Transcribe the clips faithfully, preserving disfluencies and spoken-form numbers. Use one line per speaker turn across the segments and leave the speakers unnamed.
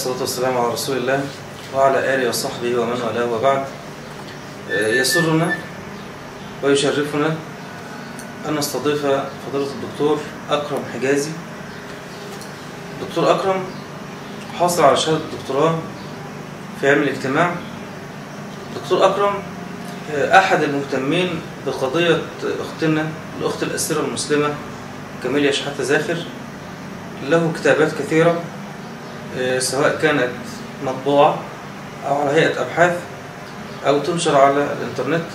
والصلاة والسلام على رسول الله وعلى آله وصحبه ومن والاه وبعد. يسرنا ويشرفنا أن نستضيف فضيلة الدكتور أكرم حجازي. الدكتور أكرم حاصل على شهادة الدكتوراه في علم الاجتماع. الدكتور أكرم أحد المهتمين بقضية أختنا الأخت الأسيرة المسلمة كاميليا شحاتة زاخر. له كتابات كثيرة سواء كانت مطبوعة أو على هيئة أبحاث أو تنشر على الإنترنت.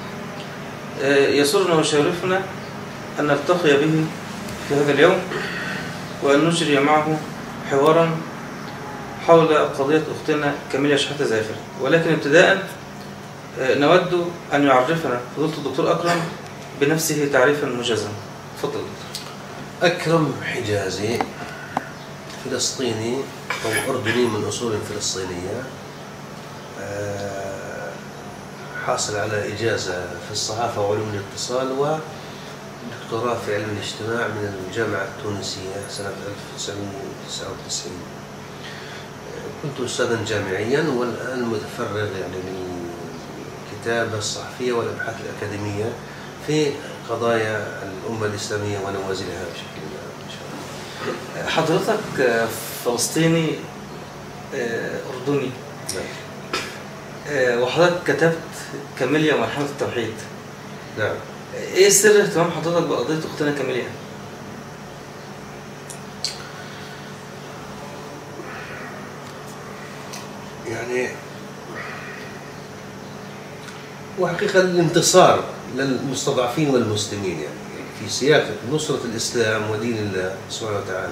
يسرنا ويشرفنا أن نلتقي به في هذا اليوم وأن نجري معه حوارا حول قضية أختنا كاميليا شحاتة زاخر. ولكن ابتداء نود أن يعرفنا فضيلة الدكتور أكرم بنفسه تعريفا موجزا. تفضل.
أكرم حجازي فلسطيني أو أردني من أصول فلسطينية، حاصل على إجازة في الصحافة وعلوم الاتصال ودكتوراه في علم الاجتماع من الجامعة التونسية سنة ألف وتسعمائة وتسعة وتسعين. كنت أستاذا جامعيا والآن متفرغ يعني للكتابة الصحفية والأبحاث الأكاديمية في قضايا الأمة الإسلامية ونوازلها بشكل عام إن شاء الله.
حضرتك فلسطيني أردني. نعم. وحضرتك كتبت كاميليا ملحمة التوحيد.
نعم.
إيه سر اهتمام حضرتك بقضية أختنا كاميليا؟
يعني وحقيقة الانتصار للمستضعفين والمسلمين يعني في سياق نصرة الإسلام ودين الله سبحانه وتعالى.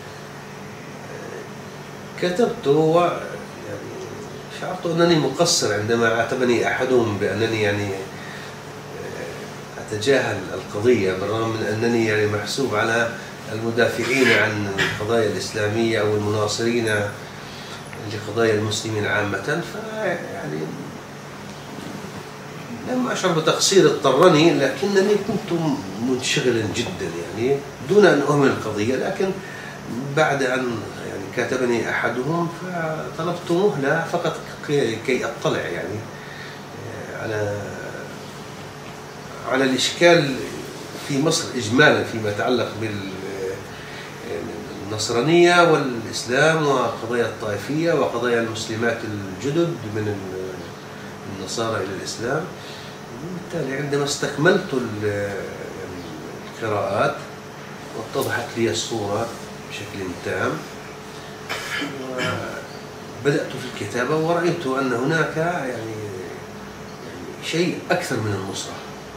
كتبت و يعني شعرت أنني مقصر عندما اعتبرني أحدهم بأنني يعني أتجاهل القضية، بالرغم من أنني يعني محسوب على المدافعين عن القضايا الإسلامية أو المناصرين لقضايا المسلمين عامة. فيعني لم أشعر بتقصير اضطرني، لكنني كنت منشغلا جدا يعني دون أن أهمل القضية. لكن بعد أن يعني كاتبني أحدهم فطلبت مهلة فقط كي أطلع يعني على على الإشكال في مصر إجمالا فيما يتعلق بالنصرانية والإسلام وقضايا الطائفية وقضايا المسلمات الجدد من النصارى إلى الإسلام. وبالتالي عندما استكملت القراءات واتضحت لي الصورة بشكل تام وبدأت في الكتابة ورأيت أن هناك يعني, يعني شيء أكثر من النصرة.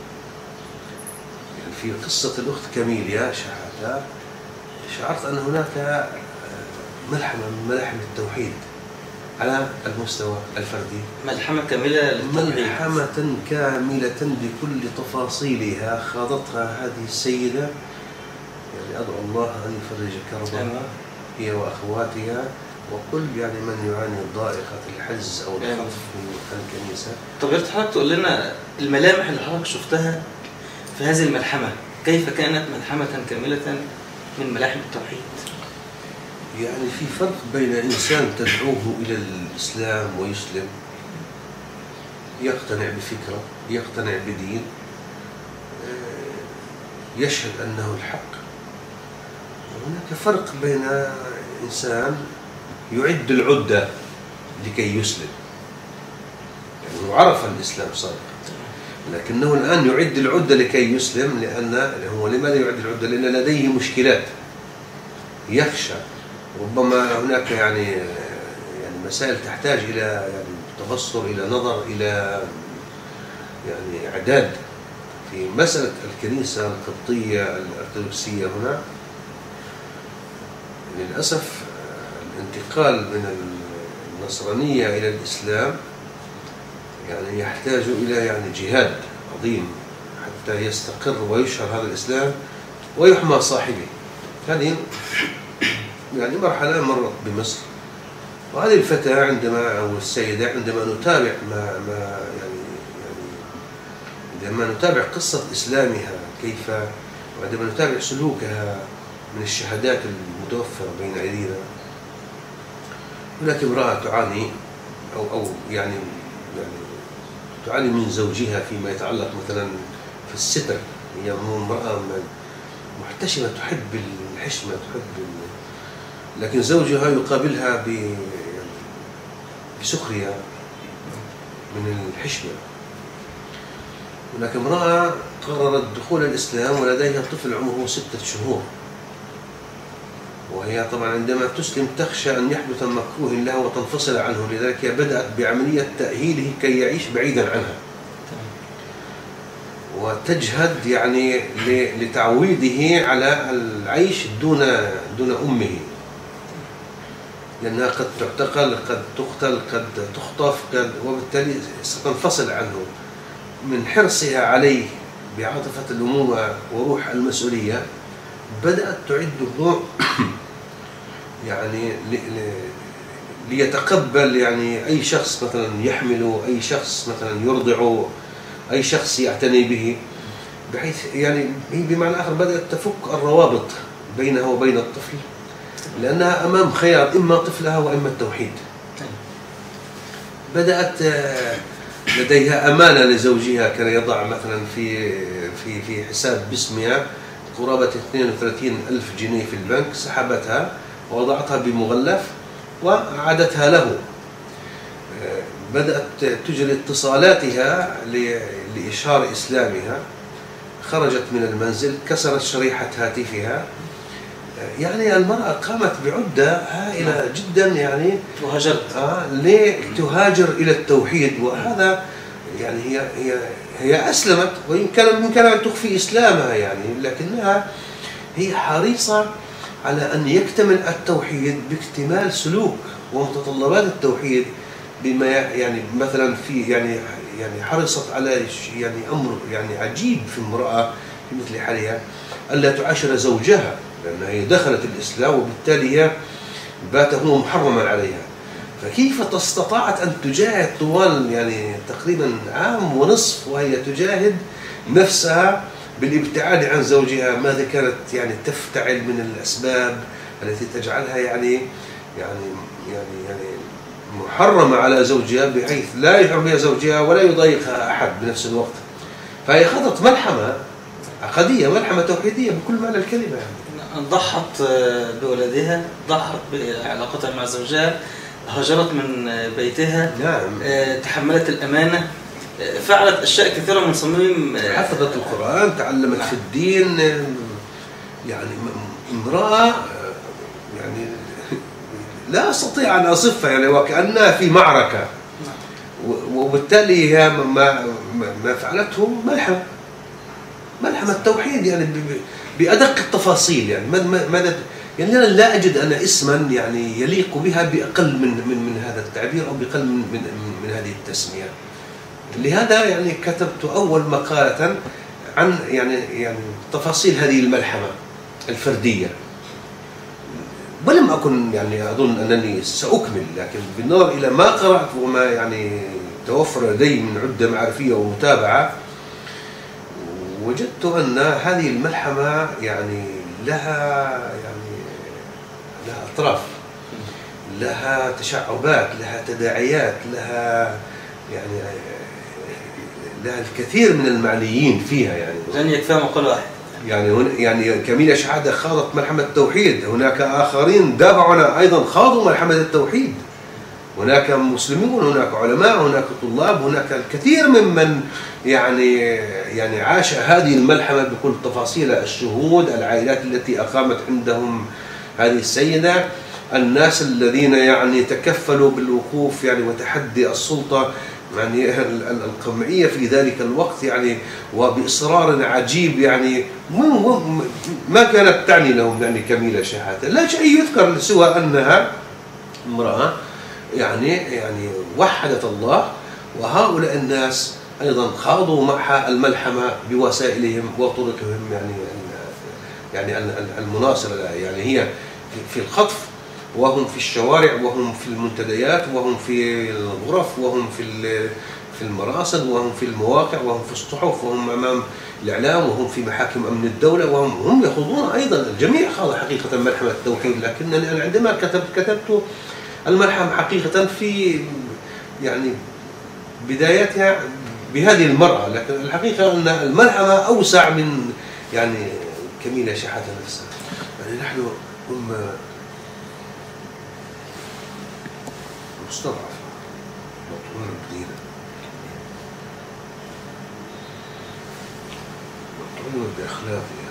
يعني في قصة الأخت كاميليا شحاتة شعرت أن هناك ملحمة من ملاحم التوحيد على المستوى الفردي.
ملحمة كاملة للتوحيد.
ملحمة كاملة بكل تفاصيلها خاضتها هذه السيدة. يعني أدعو الله أن يفرج كربها هي وأخواتها وكل يعني من يعاني ضائقة الحز أو الخطف من الكنيسة.
طب يا ريت حضرتك تقول لنا الملامح اللي حضرتك شفتها في هذه الملحمة، كيف كانت ملحمة كاملة من ملاحم التوحيد؟
يعني في فرق بين إنسان تدعوه إلى الإسلام ويسلم، يقتنع بفكرة، يقتنع بدين، يشهد أنه الحق. هناك فرق بين إنسان يعد العدة لكي يسلم، يعني عرف الإسلام صادق لكنه الآن يعد العدة لكي يسلم. لأن هو لماذا يعد العدة؟ لأن لديه مشكلات يخشى ربما هناك يعني يعني مسائل تحتاج إلى يعني تبصر، إلى نظر، إلى يعني إعداد. في مسألة الكنيسة القبطية الأرثوذكسية هنا للأسف الانتقال من النصرانية إلى الإسلام يعني يحتاج إلى يعني جهاد عظيم حتى يستقر ويشهر هذا الإسلام ويحمى صاحبه. هذه يعني مرحلة مرت بمصر. وهذه الفتاة عندما أو السيدة عندما نتابع ما ما يعني يعني عندما نتابع قصة إسلامها كيف، وعندما نتابع سلوكها من الشهادات المتوفرة بين أيدينا، هناك امرأة تعاني أو أو يعني يعني تعاني من زوجها فيما يتعلق مثلا في الستر. هي امرأة محتشمة تحب الحشمة تحب ال... لكن زوجها يقابلها ب يعني بسخرية من الحشمة. هناك امرأة قررت دخول الإسلام ولديها طفل عمره ستة شهور، وهي طبعا عندما تسلم تخشى أن يحدث مكروه لها وتنفصل عنه، لذلك بدأت بعملية تأهيله كي يعيش بعيدا عنها، وتجهد يعني لتعويضه على العيش دون دون أمه، لأنها قد تعتقل، قد تقتل، قد تخطف، قد وبالتالي ستنفصل عنه. من حرصها عليه بعاطفة الأمومة وروح المسؤولية بدأت تعده يعني ليتقبل يعني أي شخص مثلا يحمله، أي شخص مثلا يرضعه، أي شخص يعتني به، بحيث يعني هي بمعنى آخر بدأت تفك الروابط بينها وبين الطفل، لأنها أمام خيار إما طفلها وإما التوحيد. بدأت لديها أمانة لزوجها، كان يضع مثلا في في في حساب باسمها قرابة اثنين وثلاثين ألف جنيه في البنك، سحبتها ووضعتها بمغلف وعادتها له. بدأت تجري اتصالاتها لإشهار إسلامها، خرجت من المنزل، كسرت شريحة هاتفها. يعني المرأة قامت بعدة هائلة جدا يعني
وهاجرت
آه لتهاجر إلى التوحيد. وهذا يعني هي هي هي أسلمت، وإن كان يمكن أن تخفي إسلامها يعني، لكنها هي حريصة على أن يكتمل التوحيد باكتمال سلوك ومتطلبات التوحيد، بما يعني مثلا في يعني يعني حرصت على يعني أمر يعني عجيب في امرأة في مثل حالها، ألا تعاشر زوجها، لأنها هي دخلت الإسلام وبالتالي هي بات هو محرما عليها. فكيف استطاعت أن تجاهد طوال يعني تقريبا عام ونصف وهي تجاهد نفسها بالابتعاد عن زوجها؟ ماذا كانت يعني تفتعل من الأسباب التي تجعلها يعني يعني يعني يعني محرمة على زوجها، بحيث لا يشعر بها زوجها ولا يضايقها أحد بنفس الوقت. فهي خضت ملحمة عقدية، ملحمة توحيدية بكل معنى الكلمة يعني.
ضحت بولدها، ضحت بعلاقتها مع زوجها، هاجرت من بيتها،
نعم.
تحملت الأمانة، فعلت أشياء كثيرة من صميم.
حفظت القرآن، تعلمت في الدين، يعني امرأة يعني لا أستطيع أن أصفها يعني، وكأنها في معركة، وبالتالي هي ما ما فعلته ملحمة ملحمة التوحيد يعني بأدق التفاصيل. يعني ماذا يعني أنا لا أجد أنا اسما يعني يليق بها بأقل من من من هذا التعبير أو بأقل من من من هذه التسمية. لهذا يعني كتبت أول مقالة عن يعني يعني تفاصيل هذه الملحمة الفردية، ولم أكن يعني أظن أنني سأكمل، لكن بالنظر إلى ما قرأت وما يعني توفر لدي من عدة معرفية ومتابعة، وجدت أن هذه الملحمة يعني لها يعني لها أطراف، لها تشعبات، لها تداعيات، لها يعني لها الكثير من المعنيين فيها يعني.
لن يكفيها مقال واحد.
يعني يعني كميلة شحادة خاضت ملحمة التوحيد، هناك آخرين دافعوا أيضا خاضوا ملحمة التوحيد، هناك مسلمون، هناك علماء، هناك طلاب، هناك الكثير ممن يعني يعني عاش هذه الملحمة بكل تفاصيلها، الشهود، العائلات التي أقامت عندهم هذه السيدة، الناس الذين يعني تكفلوا بالوقوف يعني وتحدي السلطة يعني القمعية في ذلك الوقت يعني، وبإصرار عجيب يعني ما كانت تعني لهم يعني كميلة شحاتة، لا شيء يذكر سوى أنها امرأة يعني يعني وحدت الله، وهؤلاء الناس أيضا خاضوا معها الملحمة بوسائلهم وطرقهم يعني يعني المناصرة لها. يعني هي في الخطف، وهم في الشوارع، وهم في المنتديات، وهم في الغرف، وهم في في المراصد، وهم في المواقع، وهم في الصحف، وهم أمام الإعلام، وهم في محاكم أمن الدولة، وهم هم يخوضون أيضا. الجميع خاض حقيقة ملحمة التوحيد، لكنني أنا عندما كتبت كتبت الملحمة حقيقة في يعني بدايتها بهذه المرأة، لكن الحقيقة أن الملحمة أوسع من يعني كميلة شحاتة نفسها. يعني نحن أمة مستضعفة مطعونة بدينة، مطعونة بأخلاقها،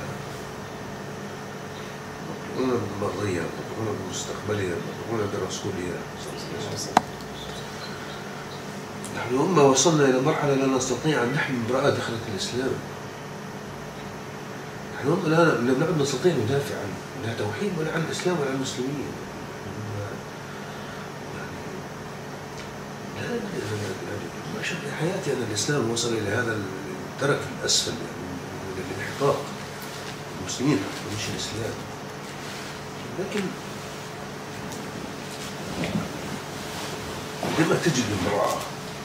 مطعونة بماضيها، مطعونة بمستقبلها، مطعونة برسولها. نحن أمة وصلنا إلى مرحلة لا نستطيع أن نحمي امرأة دخلت الإسلام. نحن أمة لا لم نعد نستطيع أن ندافع عن لا توحيد ولا عن الإسلام ولا عن المسلمين. لا ما شاء في حياتي أن الإسلام وصل إلى هذا الدرك الأسفل من الانحطاط. المسلمين مش الإسلام. لكن عندما تجد امرأة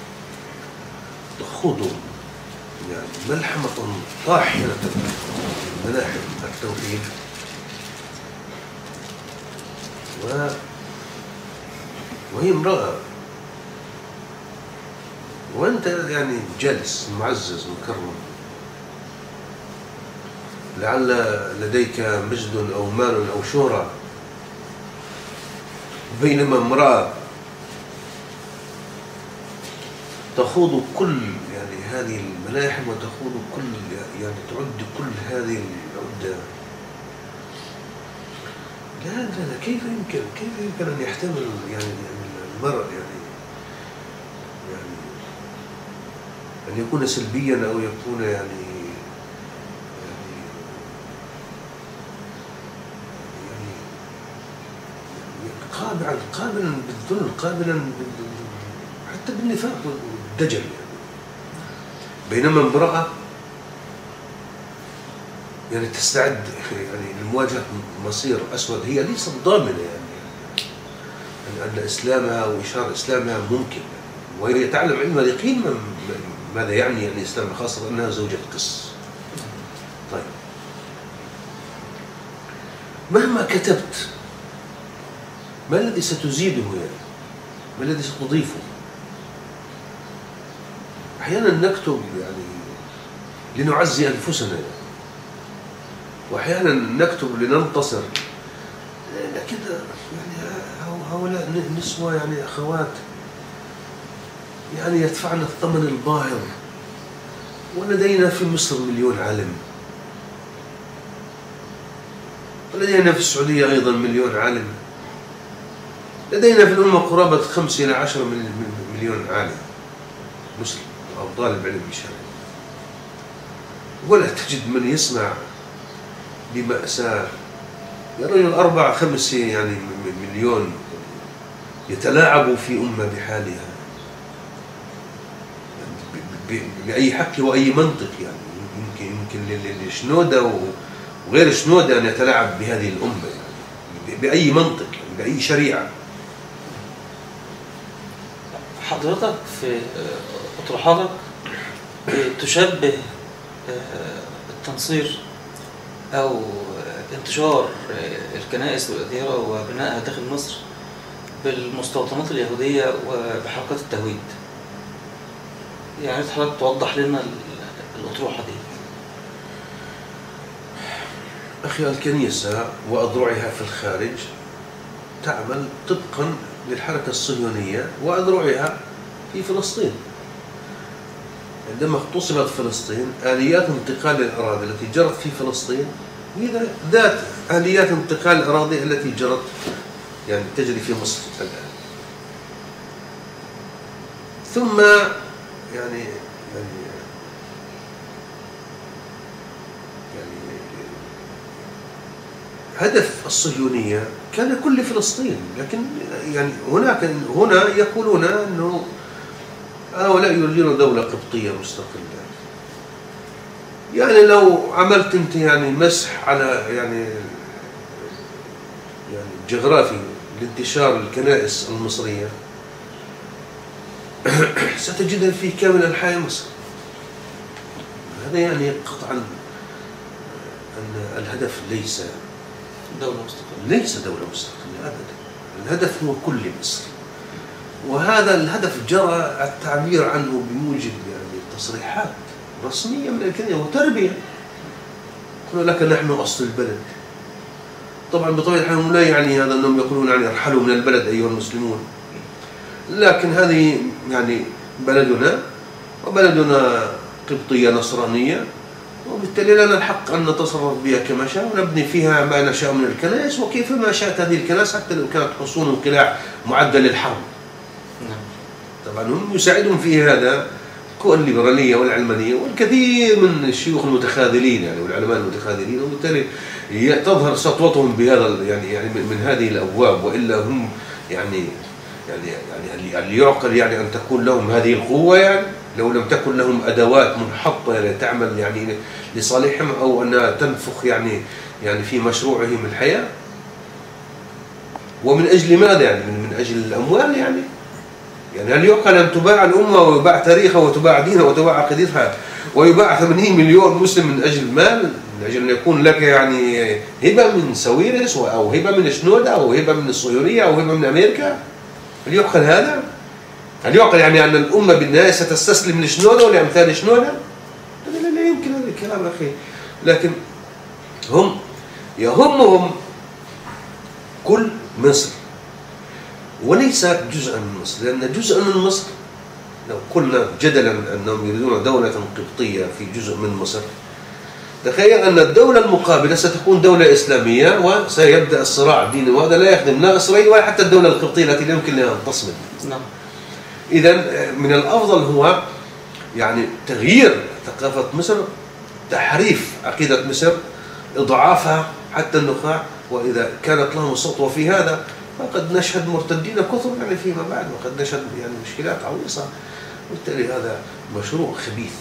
تخوض يعني ملحمة طاحنة من ملاحم التوحيد و... وهي امرأة وأنت يعني جالس معزز مكرم، لعل لديك مجد أو مال أو شهرة، بينما امرأة تخوض كل يعني هذه الملاحم وتخوض كل يعني تعد كل هذه العدة. لا لا لا كيف يمكن كيف يمكن أن يحتمل يعني المرء يعني يعني أن يكون سلبيا أو يكون يعني يعني يعني قابلا قابلا بالذل قابلا حتى بالنفاق والدجل يعني. بينما امرأة يعني تستعد يعني لمواجهة مصير أسود هي ليست ضامنة يعني أن إسلامها وإشهار إسلامها ممكن، وهي تعلم علم اليقين ماذا يعني يعني الإسلام، خاصة أنها زوجة قس. طيب مهما كتبت ما الذي ستزيده يعني؟ ما الذي ستضيفه؟ أحيانا نكتب يعني لنعزي أنفسنا، وأحيانا نكتب لننتصر، لكن يعني هؤلاء نسوة يعني أخوات يعني يدفعن الثمن الباهظ، ولدينا في مصر مليون عالم، ولدينا في السعودية أيضا مليون عالم، لدينا في الأمة قرابة خمسة إلى عشرة مليون عالم مسلم أو طالب علم شرعي، ولا تجد من يسمع بمأساة. يا رجل أربعة خمسة يعني مليون يتلاعبوا في أمة بحالها بأي حق وأي منطق يعني. يمكن يمكن لشنودة وغير شنودة أن يتلاعب بهذه الأمة يعني بأي منطق يعني بأي شريعة.
حضرتك في أطروحاتك تشبه التنصير أو انتشار الكنائس والأديرة وبنائها داخل مصر بالمستوطنات اليهودية وبحركات التهويد. يعني حضرتك توضح لنا الأطروحة دي.
أخي الكنيسة وأذرعها في الخارج تعمل طبقا للحركة الصهيونية وأذرعها في فلسطين. عندما اغتصبت فلسطين آليات انتقال الأراضي التي جرت في فلسطين هي ذات آليات انتقال الأراضي التي جرت يعني تجري في مصر الآن. ثم يعني يعني يعني هدف الصهيونية كان كل فلسطين، لكن يعني هناك هنا يقولون أنه هؤلاء يريدون دولة قبطية مستقلة. يعني لو عملت أنت يعني مسح على يعني يعني جغرافي لانتشار الكنائس المصرية ستجدها في كامل أنحاء مصر. هذا يعني قطعا أن الهدف ليس
دولة مستقلة،
ليس دولة مستقلة أبدا. الهدف هو كل مصر، وهذا الهدف جرى التعبير عنه بموجب يعني تصريحات رسمية من الكنيسة وتربية. يقولون لك نحن أصل البلد. طبعا بطبيعة الحال لا يعني هذا أنهم يقولون يعني ارحلوا من البلد أيها المسلمون، لكن هذه يعني بلدنا، وبلدنا قبطية نصرانية، وبالتالي لنا الحق أن نتصرف بها كما شاء ونبني فيها ما نشاء من الكنائس وكيفما شاءت هذه الكنائس، حتى لو كانت حصون وقلاع معدة للحرب. طبعا هم يساعدون في هذا كل الليبرالية والعلمانية والكثير من الشيوخ المتخاذلين يعني والعلماء المتخاذلين، وبالتالي تظهر سطوتهم بهذا يعني يعني من هذه الأبواب. وإلا هم يعني يعني يعني اللي يعقل يعني أن تكون لهم هذه القوة، يعني لو لم تكن لهم أدوات منحطة يعني تعمل يعني لصالحهم أو أنها تنفخ يعني يعني في مشروعهم الحياة. ومن أجل ماذا يعني؟ من, من أجل الأموال يعني. يعني هل يعقل أن تباع الأمة ويباع تاريخها وتباع دينها وتباع عقيدتها ويباع ثمانين مليون مسلم من أجل المال، من أجل أن يكون لك يعني هبة من سويرس أو هبة من شنودة أو هبة من الصهيونية أو هبة من أمريكا؟ هل يعقل هذا؟ هل يعقل يعني أن الأمة بالنهاية ستستسلم لشنودة ولأمثال شنودة؟ لا لا يمكن هذا الكلام أخي. لكن هم يهمهم كل مصر وليس جزءا من مصر، لأن جزءا من مصر لو قلنا جدلا أنهم يريدون دولة قبطية في جزء من مصر، تخيل أن الدولة المقابلة ستكون دولة إسلامية وسيبدأ الصراع الديني، وهذا لا يخدم لا إسرائيل ولا حتى الدولة القبطية التي لا يمكن لها أن تصمد.
نعم.
إذا من الأفضل هو يعني تغيير ثقافة مصر، تحريف عقيدة مصر، إضعافها حتى النخاع. وإذا كانت لهم سطوة في هذا فقد نشهد مرتدين كثر يعني فيما بعد، وقد نشهد يعني مشكلات عويصة. وبالتالي هذا مشروع خبيث،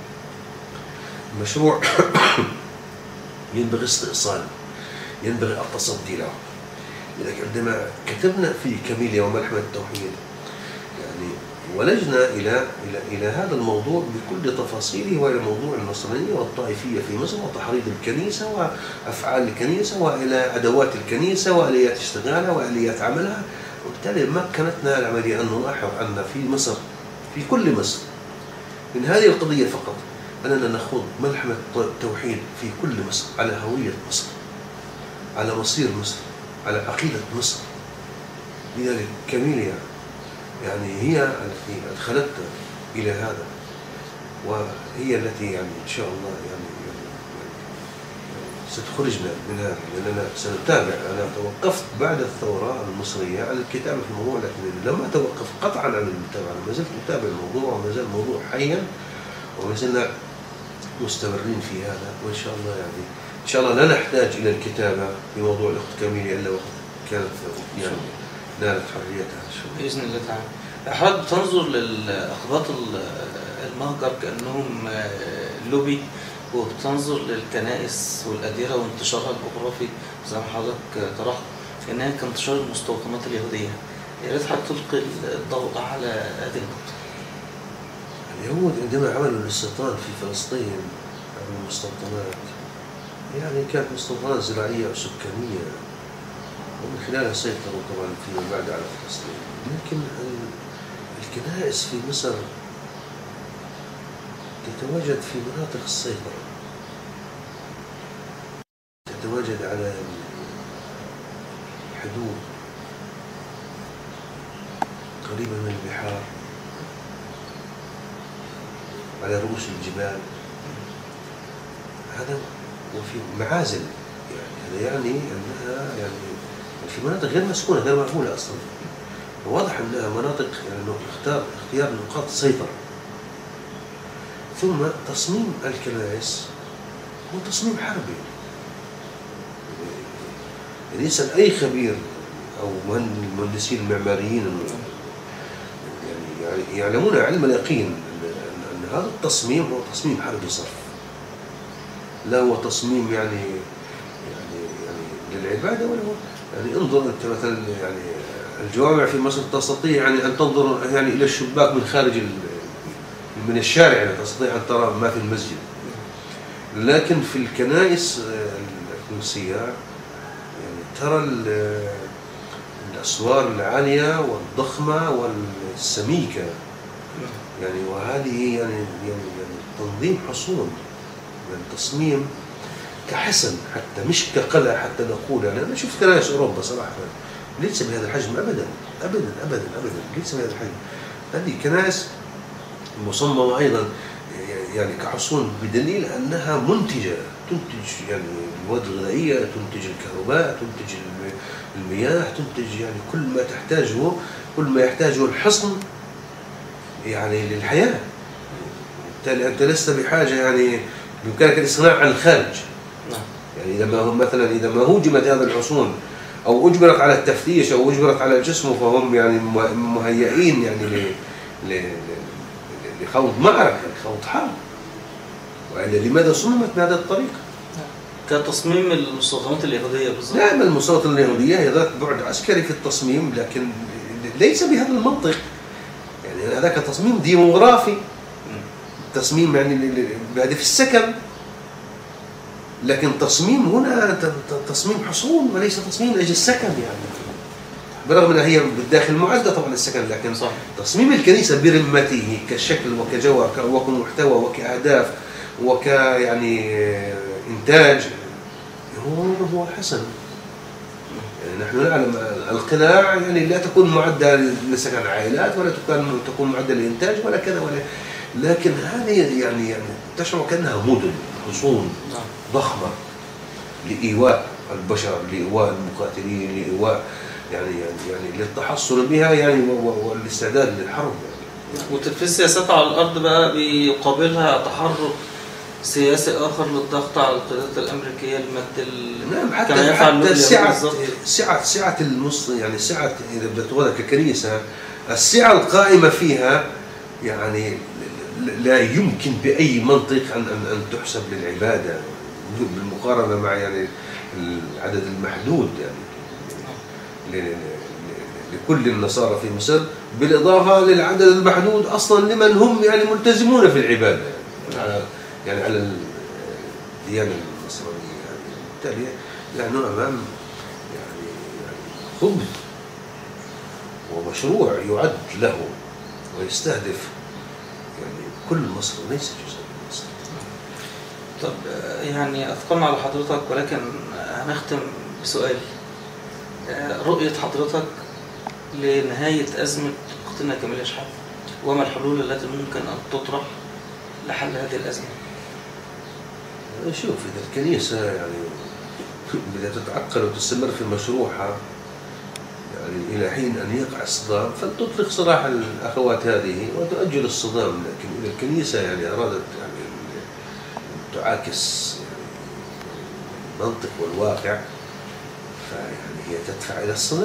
مشروع ينبغي استئصاله، ينبغي التصدي له. لذلك عندما كتبنا في كاميليا وملحمة التوحيد يعني ولجنا إلى إلى إلى هذا الموضوع بكل تفاصيله، وإلى موضوع النصرانية والطائفية في مصر وتحريض الكنيسة وأفعال الكنيسة وإلى أدوات الكنيسة وآليات اشتغالها وآليات عملها. وبالتالي مكنتنا العملية أن نلاحظ أن في مصر، في كل مصر، من هذه القضية فقط أننا نخوض ملحمة التوحيد في كل مصر، على هوية مصر، على مصير مصر، على عقيدة مصر. لذلك كاميليا يعني هي التي أدخلتنا إلى هذا، وهي التي يعني إن شاء الله يعني, يعني, يعني ستخرجنا من هذا، لأننا سنتابع. أنا توقفت بعد الثورة المصرية عن الكتابة في الموضوع، لكن لم أتوقف قطعا عن المتابعة، ما زلت أتابع الموضوع وما زال الموضوع حيا وما زلنا مستمرين في هذا. وإن شاء الله يعني إن شاء الله لا نحتاج إلى الكتابة في موضوع الأخت كاميليا إلا وقت كانت يعني نالت حريتها
بإذن الله تعالى. حضرتك بتنظر للأقباط المهجر كأنهم لوبي، وبتنظر للكنائس والأديرة وانتشارها الجغرافي زي ما حضرتك طرحت كأنها كانتشار المستوطنات اليهودية. يا ريت حضرتك تلقي الضوء على هذه النقطة.
اليهود عندما عملوا الاستيطان في فلسطين عملوا المستوطنات يعني كانت مستوطنات زراعية وسكانية، ومن خلالها سيطروا طبعا فيما بعد على فلسطين. لكن الكنائس في مصر تتواجد في مناطق السيطرة، تتواجد على حدود قريبة من البحار، على رؤوس الجبال. هذا وفي معازل، يعني هذا يعني أنها يعني في مناطق غير مسكونة غير مأهولة أصلا. واضح أنها مناطق يعني اختار اختيار نقاط سيطرة. ثم تصميم الكنائس هو تصميم حربي. يعني يسأل أي خبير أو مهندسين المعماريين يعني يعلمون علم اليقين أن هذا التصميم هو تصميم حربي صرف، لا هو تصميم يعني يعني يعني للعبادة ولا هو يعني. انظر أنت مثلا يعني الجوامع في مصر تستطيع يعني أن تنظر يعني إلى الشباك من خارج من الشارع، يعني تستطيع أن ترى ما في المسجد. لكن في الكنائس الكنسية يعني ترى الأسوار العالية والضخمة والسميكة، يعني وهذه يعني يعني يعني تنظيم حصون، يعني تصميم كحسن حتى مش كقلعة حتى نقول. يعني أنا شفت كنائس أوروبا صراحة ليس بهذا الحجم أبدا أبدا أبدا أبدا، ليس بهذا الحجم. هذه كنائس مصممة أيضا يعني كحصون، بدليل أنها منتجة، تنتج يعني المواد الغذائية، تنتج الكهرباء، تنتج المياه، تنتج يعني كل ما تحتاجه، كل ما يحتاجه الحصن يعني للحياة. بالتالي أنت لست بحاجة يعني بإمكانك الاستغناء عن الخارج. يعني إذا ما هم مثلا إذا ما هوجمت هذه الحصون أو أجبرت على التفتيش أو أجبرت على الجسم، فهم يعني مهيئين يعني ل ل لخوض معركة، لخوض حرب. وإلا لماذا صممت بهذه الطريقة؟
كتصميم المستوطنات اليهودية بالضبط.
نعم، المستوطنة اليهودية هي ذات بعد عسكري في التصميم، لكن ليس بهذا المنطق. يعني هذاك تصميم ديموغرافي، تصميم يعني بهدف السكن، لكن تصميم هنا تصميم حصون وليس تصميم لأجل السكن. يعني برغم أنها هي بالداخل معدة طبعا السكن، لكن صح. تصميم الكنيسة برمته كشكل وكجوهر وكمحتوى وكأهداف وك يعني إنتاج هو هو حسن. يعني نحن نعلم القلاع يعني لا تكون معدة لسكن العائلات ولا تكون تكون معدة للإنتاج ولا كذا ولا، لكن هذه يعني يعني تشعر كأنها مدن حصون ضخمة لإيواء البشر، لإيواء المقاتلين، لإيواء يعني يعني يعني للتحصن بها يعني والاستعداد للحرب. يعني
وفي السياسات على الأرض بقى بيقابلها تحرك سياسي آخر للضغط على القيادات الأمريكية لمد
نعم، حتى حتى سعة سعة سعة المص يعني سعة إذا بتقولها ككنيسة، السعة القائمة فيها يعني لا يمكن بأي منطق أن أن أن تحسب للعبادة بالمقارنة مع يعني العدد المحدود يعني لكل النصارى في مصر، بالإضافة للعدد المحدود أصلا لمن هم يعني ملتزمون في العبادة يعني يعني على الديانة النصرانية. يعني بالتالي نحن أمام يعني خبز ومشروع يعد له ويستهدف يعني كل مصر وليس جزء من مصر.
طب يعني أثقلنا على حضرتك، ولكن هنختم بسؤال: رؤية حضرتك لنهاية أزمة أختنا كاميليا شحاتة، وما الحلول التي ممكن أن تطرح لحل هذه الأزمة؟
شوف، إذا الكنيسة يعني بدها تتعقل وتستمر في مشروعها يعني إلى حين أن يقع الصدام فلتطلق سراح الأخوات هذه وتؤجل الصدام. لكن إذا الكنيسة يعني أرادت يعني تعاكس يعني المنطق والواقع فيعني هي تدفع إلى الصدام.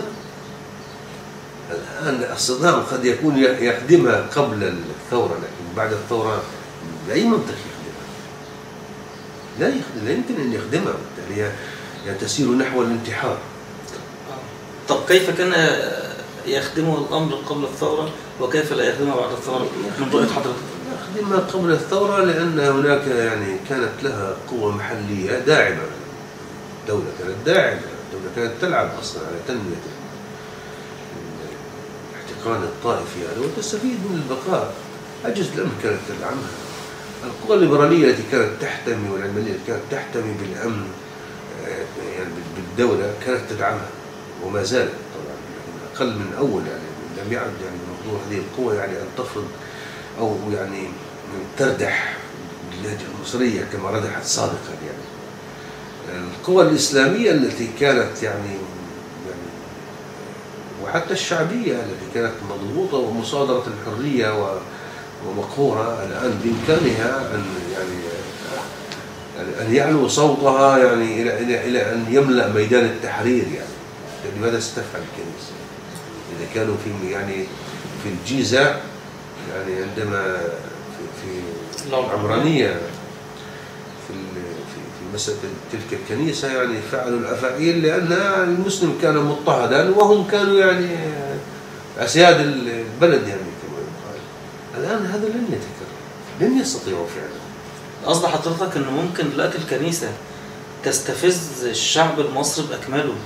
الآن الصدام قد يكون يخدمها قبل الثورة، لكن بعد الثورة بأي منطق يخدمها؟ لا يخدم، لا يمكن أن يخدمها، بالتالي يعني تسير نحو الانتحار.
طب كيف كان يخدمه الأمر قبل الثورة وكيف لا يخدمه بعد الثورة من رؤية حضرتك؟
يخدمها قبل الثورة لأن هناك يعني كانت لها قوة محلية داعمة. الدولة كانت داعمة، الدولة كانت تلعب أصلا على تنمية الاحتقان الطائفي يعني وتستفيد من البقاء. أجهزة الأمن كانت تدعمها. القوى الليبرالية التي كانت تحتمي والعلمانية التي كانت تحتمي بالأمن يعني بالدولة كانت تدعمها وما زالت طبعا أقل من أول. يعني لم يعد يعني موضوع هذه القوة يعني أن تفرض أو يعني تردح باللهجة المصرية كما ردحت سابقا. يعني القوى الإسلامية التي كانت يعني يعني وحتى الشعبية التي كانت مضغوطة ومصادرة الحرية ومقهورة الآن بإمكانها أن يعني يعني أن يعلو صوتها يعني إلى إلى إلى أن يملأ ميدان التحرير. يعني لماذا ستفعل الكنيسة؟ إذا كانوا في يعني في الجيزة يعني عندما في في العمرانية في في في مسألة تلك الكنيسة يعني فعلوا الأفاعيل لأن المسلم كان مضطهدا وهم كانوا يعني أسياد البلد يعني كما يقال. الآن هذا لن يتكرر، لن يستطيعوا فعله.
قصد حضرتك إنه ممكن دلوقتي الكنيسة تستفز الشعب المصري بأكمله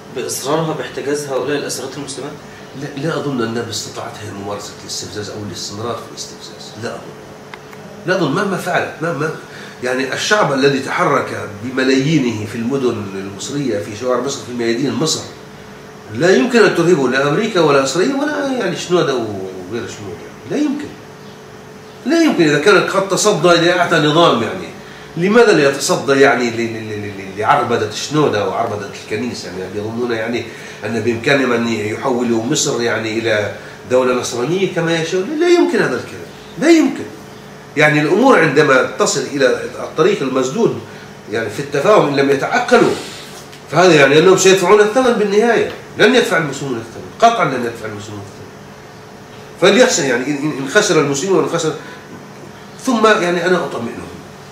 بإصرارها باحتجاز هؤلاء الأسيرات المسلمات؟
لا, لا أظن أنها باستطاعتها ممارسة الاستفزاز أو الاستمرار في الاستفزاز، لا أظن. لا أظن مهما فعلت، مهما يعني الشعب الذي تحرك بملايينه في المدن المصرية في شوارع مصر في ميادين مصر لا يمكن أن ترهبه لا أمريكا ولا إسرائيل ولا يعني شنودة وغير شنودة، لا يمكن. لا يمكن إذا كانت قد تصدى لأعتى نظام، يعني لماذا لا يتصدى يعني لعربدة شنودة وعربدة الكنيسة؟ يعني يظنون يعني أن بإمكانهم أن يحولوا مصر يعني إلى دولة نصرانية كما يشاءون. لا يمكن هذا الكلام، لا يمكن. يعني الأمور عندما تصل إلى الطريق المسدود يعني في التفاهم إن لم يتعقلوا فهذا يعني أنهم سيدفعون الثمن بالنهاية. لن يدفع المسلمون الثمن، قطعا لن يدفع المسلمون الثمن. فليحسن يعني إن خسر المسلمون وإن خسر. ثم يعني أنا أطمئنهم،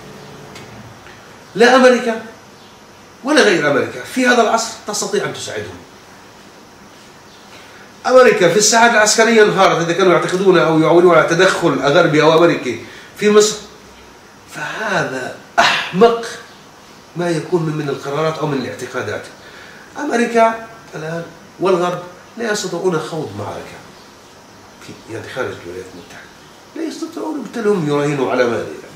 لا أمريكا ولا غير أمريكا في هذا العصر تستطيع أن تساعدهم. أمريكا في الساعات العسكرية انهارت إذا كانوا يعتقدون أو يعولون على تدخل غربي أو أمريكي في مصر، فهذا أحمق ما يكون من القرارات أو من الاعتقادات. أمريكا الآن والغرب لا يستطيعون خوض معركة في يعني خارج الولايات المتحدة، لا يستطيعون. بالتالي هم يراهنوا على ماذا؟ يعني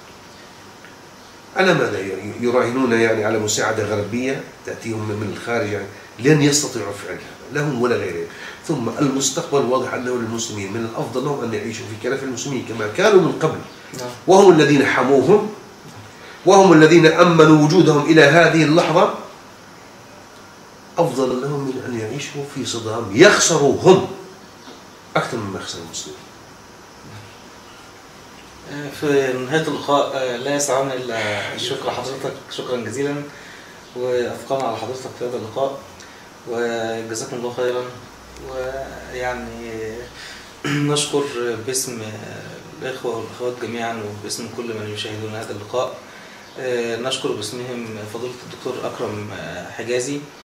على ماذا يراهنون؟ يعني على مساعدة غربية تأتيهم من الخارج، يعني لن يستطيعوا فعلها لهم ولا غيرهم. ثم المستقبل واضح أنه للمسلمين من الأفضل لهم أن يعيشوا في كنف المسلمين كما كانوا من قبل، وهم الذين حموهم وهم الذين أمنوا وجودهم إلى هذه اللحظة. أفضل لهم من أن يعيشوا في صدام يخسروا هم أكثر مما يخسر المسلمين.
في نهاية اللقاء لا يسعنا إلا الشكر لحضرتك شكرا جزيلا، وأثقلنا على حضرتك في هذا اللقاء، وجزاكم الله خيرا. ويعني نشكر باسم الإخوة والأخوات جميعا وباسم كل من يشاهدون هذا اللقاء، نشكر باسمهم فضيلة الدكتور أكرم حجازي